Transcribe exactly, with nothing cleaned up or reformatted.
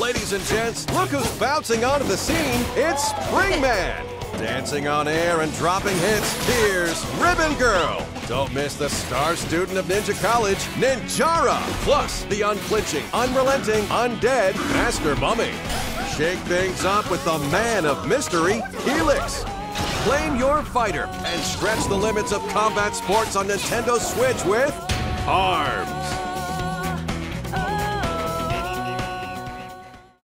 Ladies and gents, look who's bouncing onto the scene. It's Springman. Dancing on air and dropping hits, here's Ribbon Girl. Don't miss the star student of Ninja College, Ninjara. Plus, the unflinching, unrelenting, undead Master Mummy. Shake things up with the man of mystery, Helix. Claim your fighter and stretch the limits of combat sports on Nintendo Switch with ARMS.